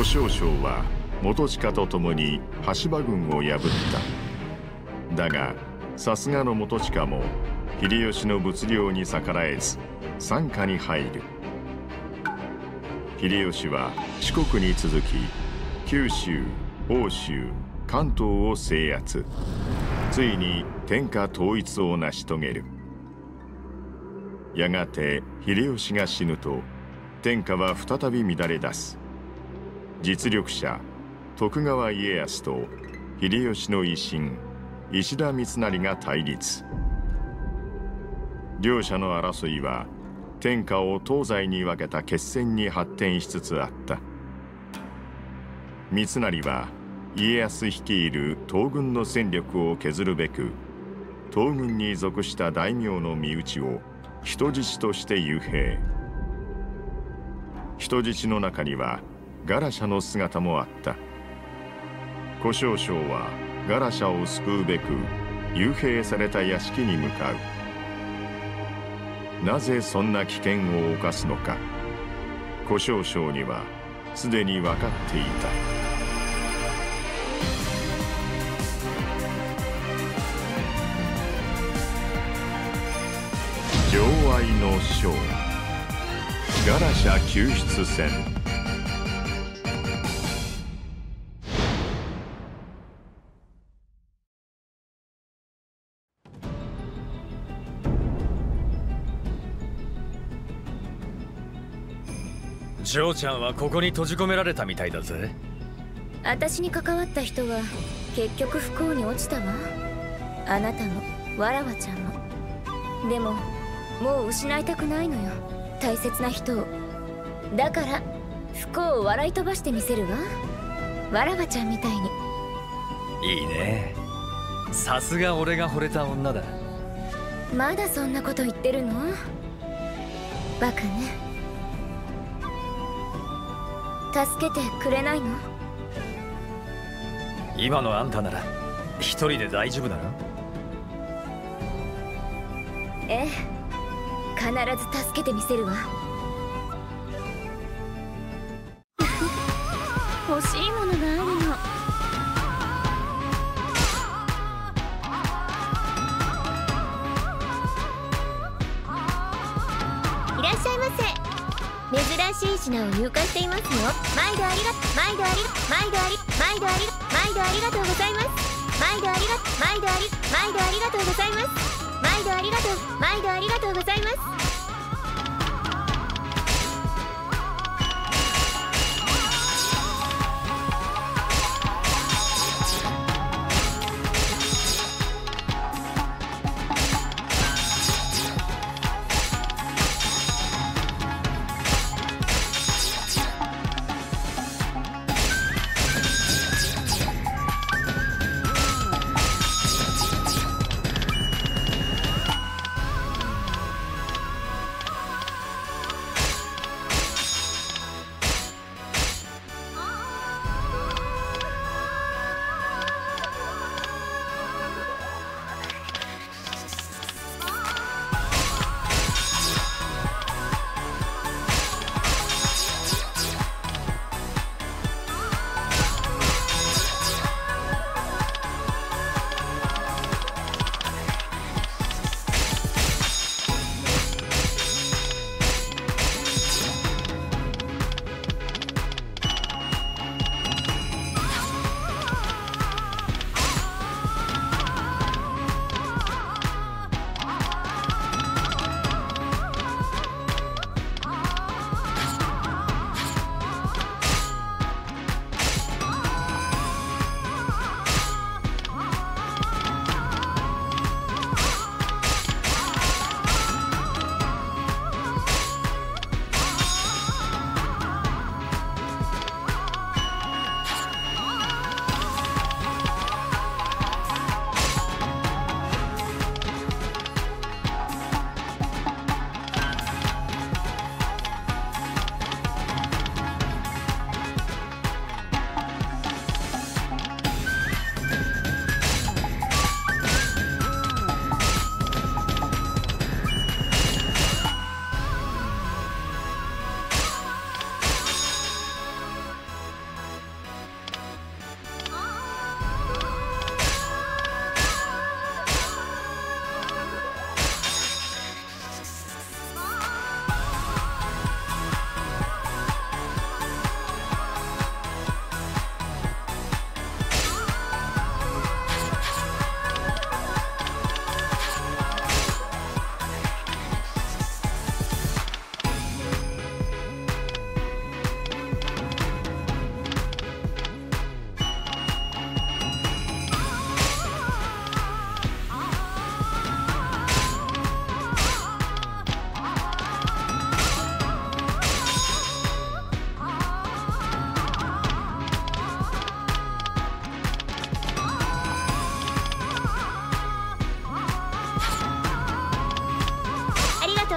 小勝は元親と共に羽柴軍を破った。だがさすがの元親も秀吉の物量に逆らえず傘下に入る。秀吉は四国に続き九州、奥州、関東を制圧。ついに天下統一を成し遂げる。やがて秀吉が死ぬと天下は再び乱れ出す。実力者徳川家康と秀吉の威信石田三成が対立。両者の争いは天下を東西に分けた決戦に発展しつつあった。三成は家康率いる東軍の戦力を削るべく東軍に属した大名の身内を人質として幽閉。人質の中にはガラシャの姿もあった。小勝はガラシャを救うべく幽閉された屋敷に向かう。なぜそんな危険を冒すのか、小勝にはすでに分かっていた。情愛の章、ガラシャ救出戦。 嬢ちゃんはここに閉じ込められたみたいだぜ。 私に関わった人は結局不幸に落ちたわ。あなたもわらわちゃんも。でももう失いたくないのよ、大切な人を。だから不幸を笑い飛ばしてみせるわ、わらわちゃんみたいに。 いいね、さすが俺が惚れた女だ。 まだそんなこと言ってるの？バカね。助けてくれないの？ 今のあんたなら一人で大丈夫だろ？ ええ、必ず助けてみせるわ。欲しいものがあるの。いらっしゃいませ。珍しい品を入荷していますよ。毎度ありがとうございます。毎度ありがとうございます。毎度ありがとうございます。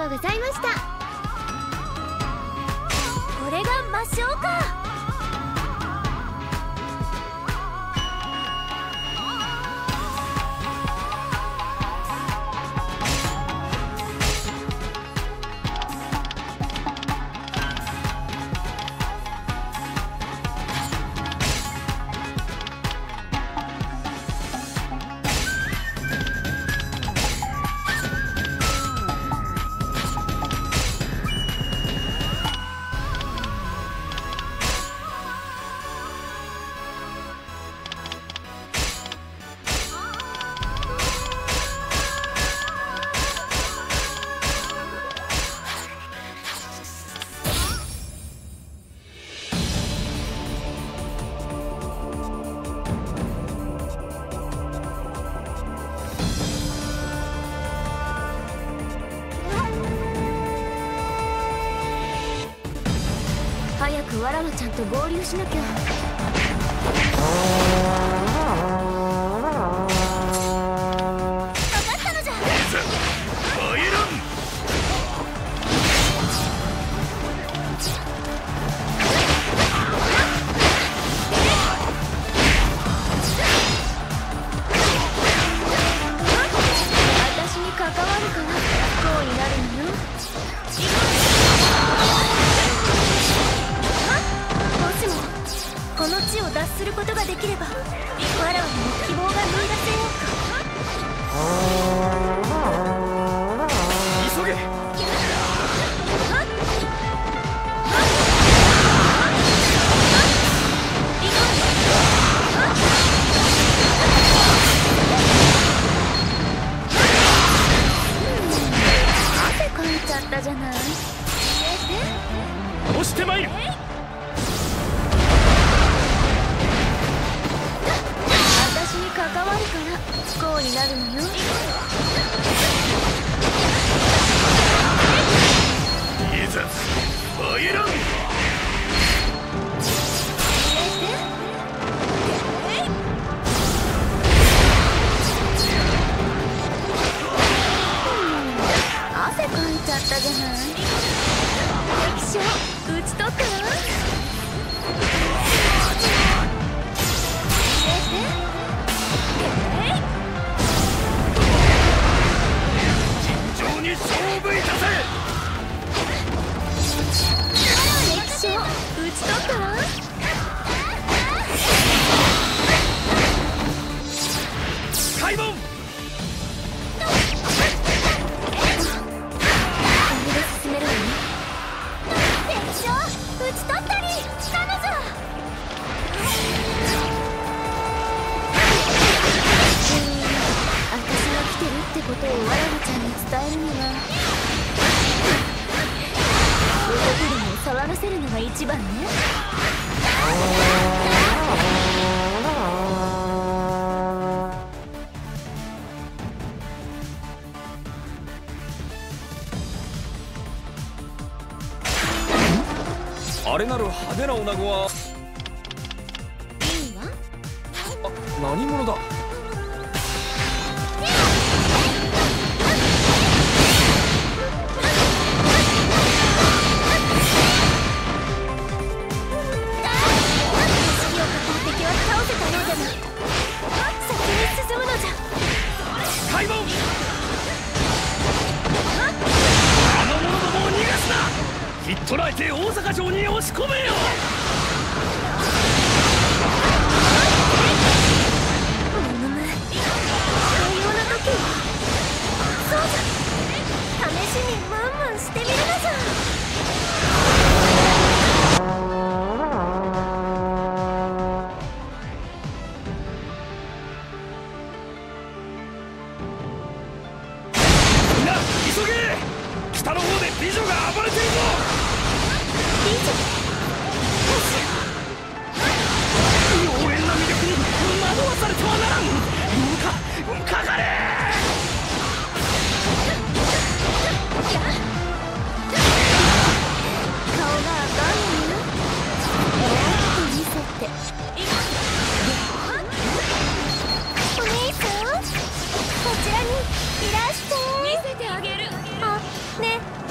うございました。これが魔性か。早くわらわちゃんと合流しなきゃ。分かったのじゃ。バイロン。私に関わるから不幸になるのよ。この地を脱することができればわらわにも希望が見出せようか。 急げ。 汗かいちゃったじゃない。 押してまいる。 関わるから不幸になるのよ。 いざバイロン。汗かいちゃったじゃない。敵将討ち取ったわ。勝負いたせ。 敵将討ち取ったわ。 開門。 これで進めるわね。敵将討ち取ったりしたのじゃ。私が来てるってことをわらわちゃんに伝えるには男でも騒がせるのが一番ね。 あれなる派手な女子は。 いいわ。 何者だ。開門。あの者どもを逃がすな。ひっ捕らえて大阪城に押し込めよ。 そうじゃ。試しにムンムンしてみるのじゃ。 急げ。北の方で美女が暴れているぞ。 美女。 妖艶な魅力に惑わされてはならん。かかれ。 顔が赤いのよ。見せて。お姉さん、こちらにいらして。見せてあげる。あ、ね。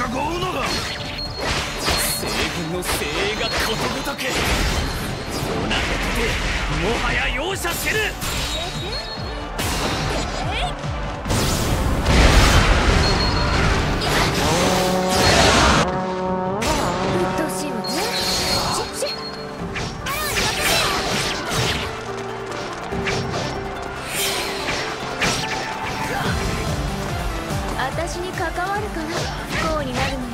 ごうのだ。西軍の精鋭がことごとくおなけてもはや容赦せぬ。 私に関わるから不幸になるのよ。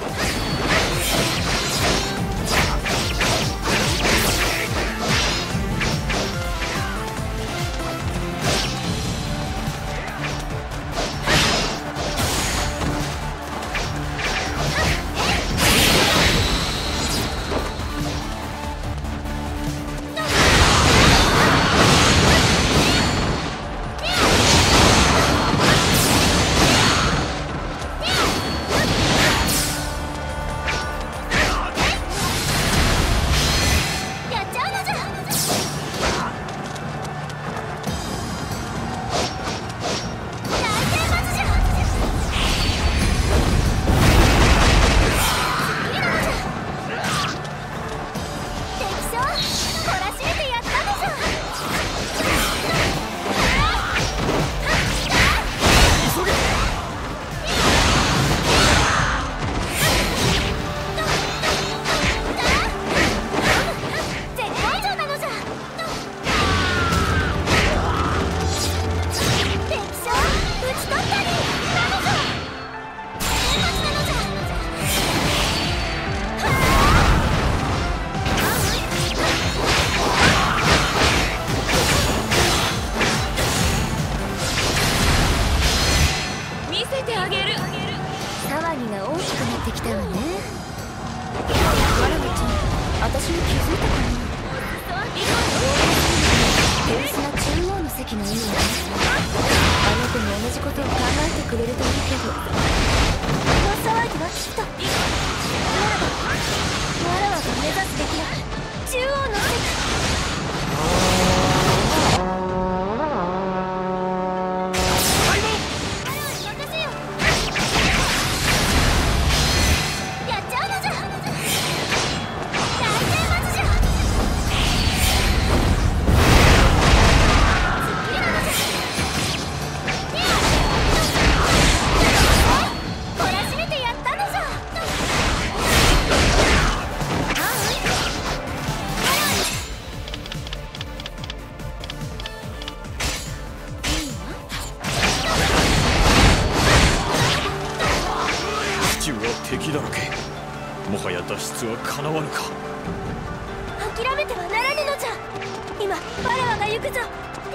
敵だらけ。もはや脱出はかなわぬか。 諦めてはならぬのじゃ。今我らが行くぞ。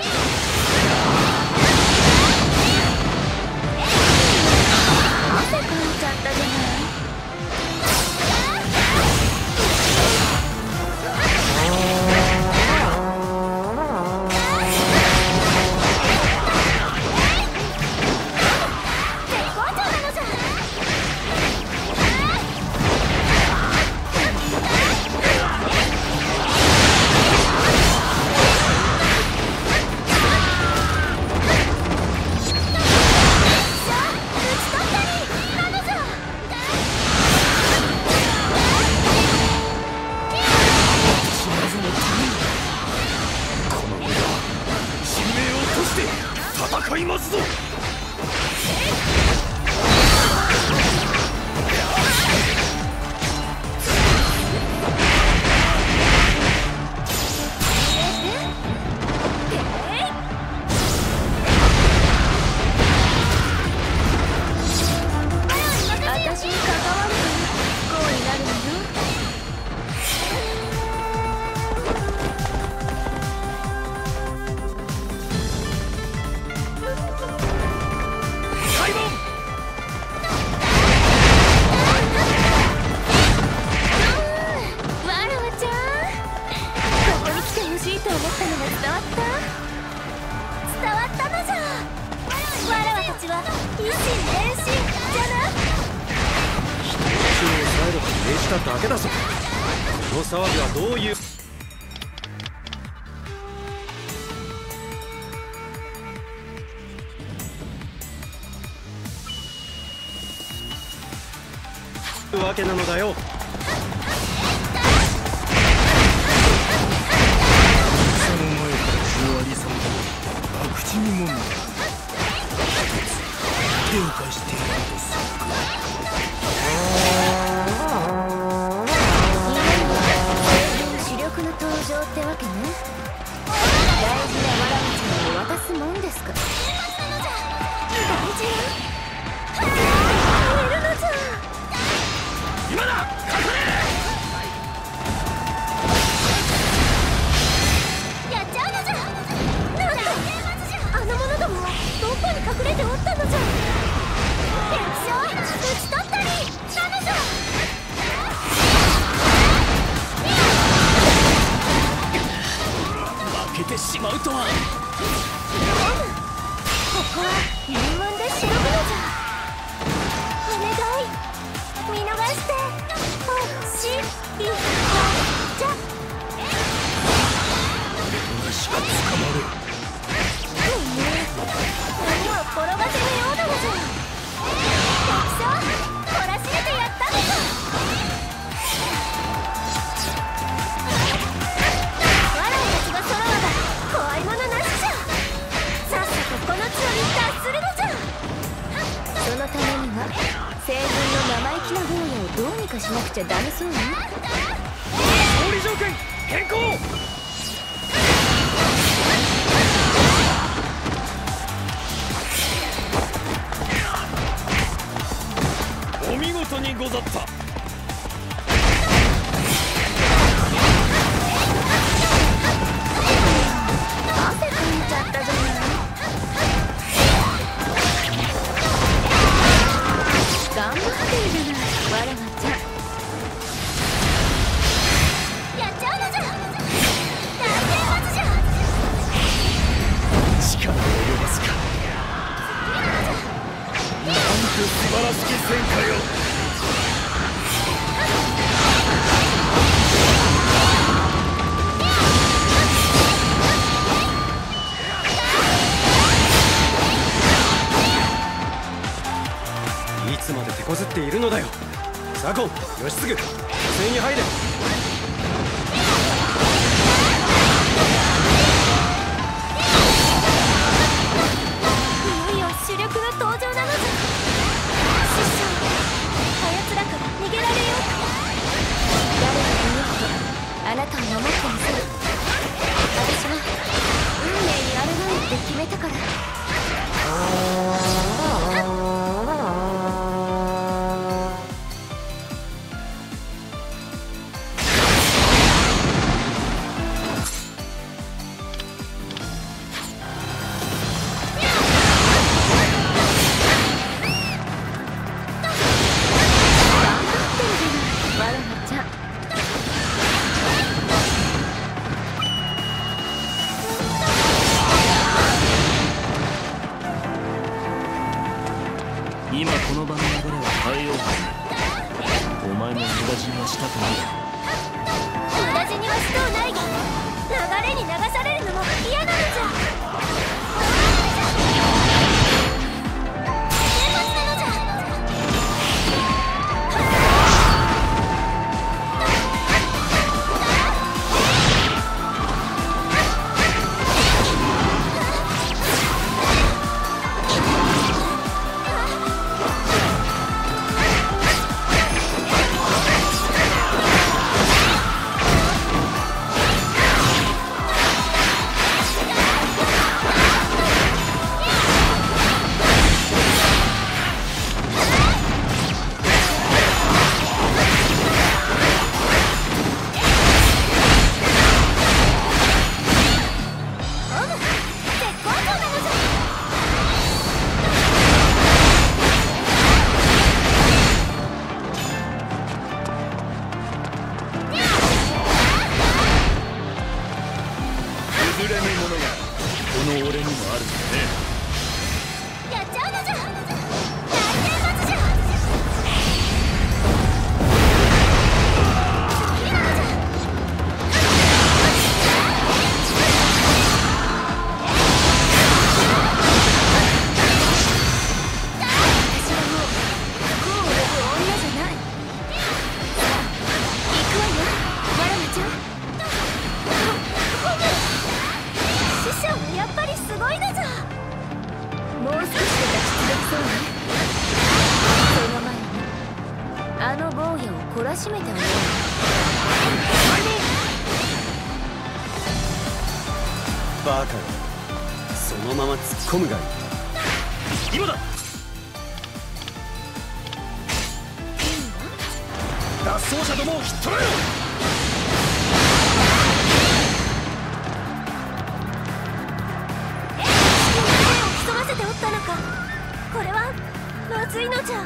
汗かいちゃったじゃない。 戦いますぞ。 私に関わるから不幸になるのよ。 しただけだぞ。この騒ぎはどういうくわけなのだよ。 その前から座りさまだ。博打にもんだ。手を貸してやるとするか。 主力の登場ってわけね。大事なわらわちゃんを渡すもんですか。大事なエルノちゃん、 今だ隠れ。 やっちゃうのじゃ。なんだあの者どもはどこに隠れておったのじゃ。敵将討ち取ったりなのじゃ。 負けてしまうとは。 ここは入門でしのぐのじゃ。お願い見逃してほしいじゃ。 俺しか捕まる。 何を転がせぬようなのじゃ。敵将懲らしめてやったのじゃ。わらたちが揃わば怖いものなしじゃ。さっさとこの地に達するのじゃ。そのためには西軍の生意気な坊やをどうにかしなくちゃダメそうね。 勝利条件変更。お見事にござった。 汗かいちゃったじゃない。頑張ってるじゃないわらわちゃん。やっちゃうのじゃ。大天罰じゃ。 力を及ばすか。なんて素晴らしき戦果よ。 いつまで手こずっているのだよ。左近、義継、女性に入れ。 いよいよ主力の登場なのじゃ。師匠、あやつらから逃げられようか。誰が見ようとあなたを守ってみせる。私は運命に抗うって決めたから。 今この場の流れは変えようか。お前も無駄死にはしたくない。 無駄死にはしとうないが、流れに流されるのも嫌なのじゃ。天罰なのじゃ。 譲れぬものがこの俺にもあるんだね。 やっちゃうのじゃ。大天罰じゃ。私はもう不幸を呼ぶ女じゃない。 バカよ、そのまま突っ込むがいい。 今だ。脱走者どもをひっ捕らえろ。 潜ませておったのか。これはまずいのじゃ。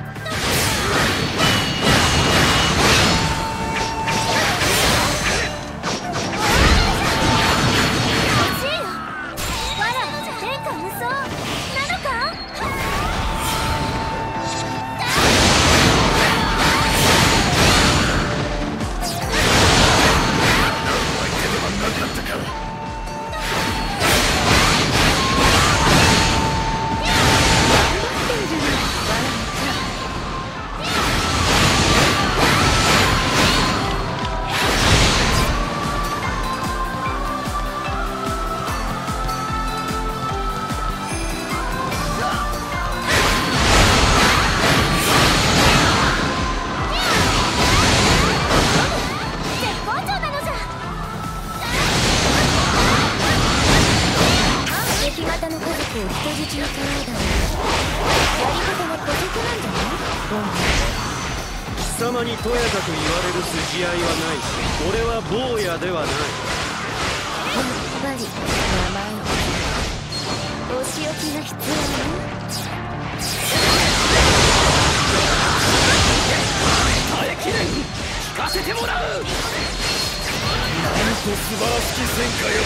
貴様にとやかく言われる筋合いはないし、俺は坊やではない。 やっぱり名前お仕置きが必要ね。 耐えきれん。聞かせてもらう。なんと素晴らしき戦果よ。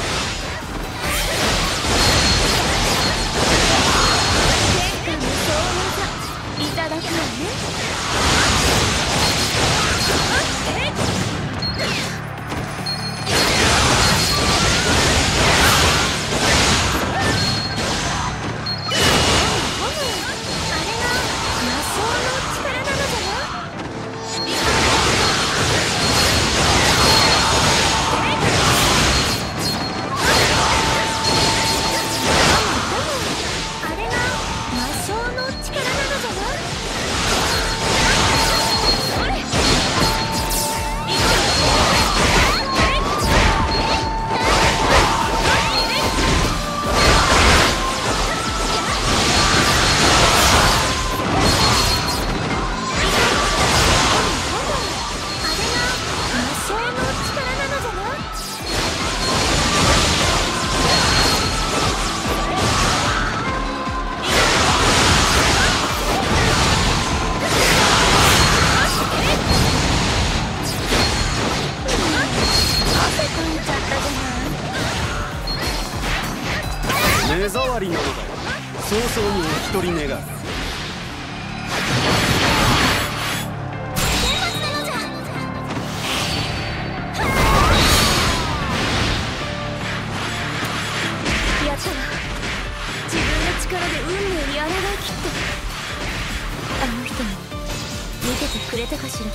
天下無双技いただくわね。 目障りなのだ。早々にお一人願う。 やったわ。自分の力で運命に抗いきった。あの人も見ててくれたかしら。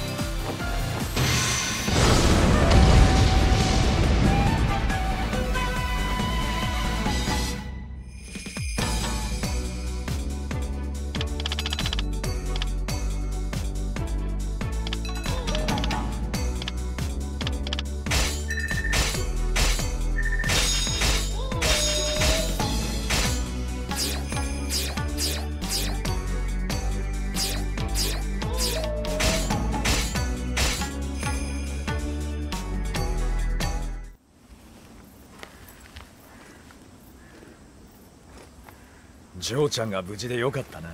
ジョーちゃんが無事でよかったな。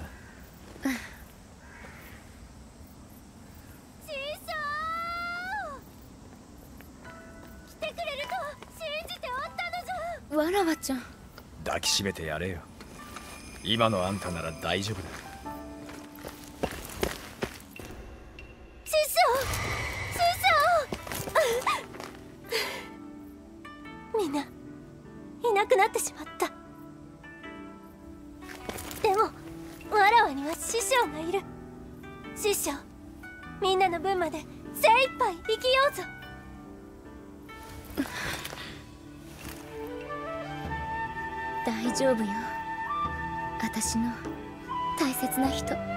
師匠、来てくれると信じておったのじゃ。わらわちゃん、 抱きしめてやれよ。今のあんたなら大丈夫だ。 師匠、みんないなくなってしまった。でもわらわには師匠がいる。師匠、みんなの分まで精一杯生きようぞ。大丈夫よ、私の大切な人。